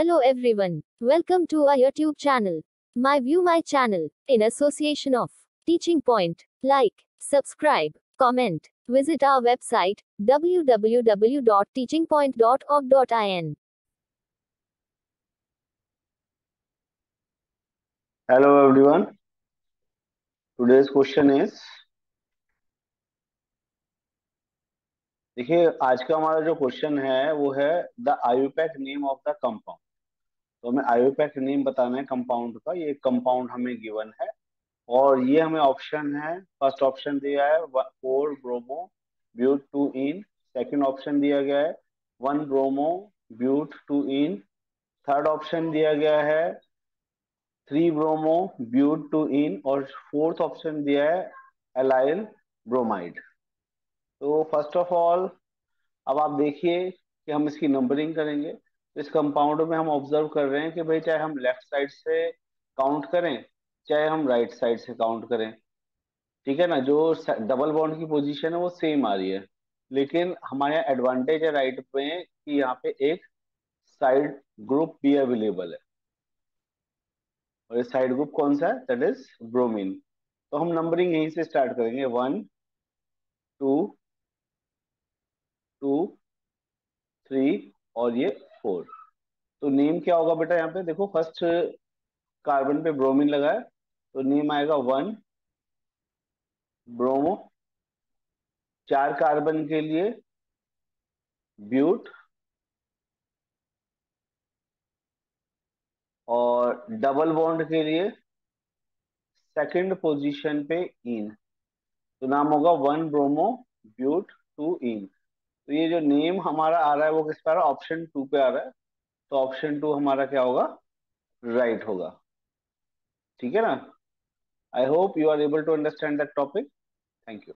Hello everyone. Welcome to our YouTube channel. My View My channel, in association of Teaching Point. Like, subscribe, comment. Visit our website www.teachingpoint.org.in. Hello everyone. Today's question is, देखिए आज का हमारा जो question है वो है the IUPAC name of the compound. तो हमें आयुपैक नेम बताना है कंपाउंड का। ये कंपाउंड हमें गिवन है और ये हमें ऑप्शन है। फर्स्ट ऑप्शन दिया है 4 bromo but 2 ene. Second option दिया गया है 1 bromo but 2 ene. Third option दिया गया है 3 ब्रोमो ब्यूट 2 इन और फोर्थ ऑप्शन दिया है एलाइल ब्रोमाइड। तो फर्स्ट ऑफ ऑल अब आप देखिए कि हम इसकी नंबरिंग करेंगे। तो इस कंपाउंड में हम ऑब्जर्व कर रहे हैं कि भाई चाहे हम लेफ्ट साइड से काउंट करें चाहे हम राइट साइड से काउंट करें, ठीक है ना, जो डबल बॉन्ड की पोजीशन है वो सेम आ रही है। लेकिन हमारे यहाँ एडवांटेज है राइट में कि यहाँ पे एक साइड ग्रुप भी अवेलेबल है और ये साइड ग्रुप कौन सा है, दैट इज ब्रोमीन। तो हम नंबरिंग यहीं से स्टार्ट करेंगे 1 2 2 3 और ये 4। तो नेम क्या होगा बेटा, यहाँ पे देखो फर्स्ट कार्बन पे ब्रोमीन लगा है तो नेम आएगा 1 ब्रोमो। 4 कार्बन के लिए ब्यूट और डबल बॉन्ड के लिए सेकंड पोजीशन पे इन। तो नाम होगा 1 ब्रोमो ब्यूट 2 इन। तो ये जो नेम हमारा आ रहा है वो किस पे आ रहा है, ऑप्शन 2 पे आ रहा है। तो ऑप्शन 2 हमारा क्या होगा, राइट होगा। ठीक है ना। I hope you are able to understand that topic. Thank you.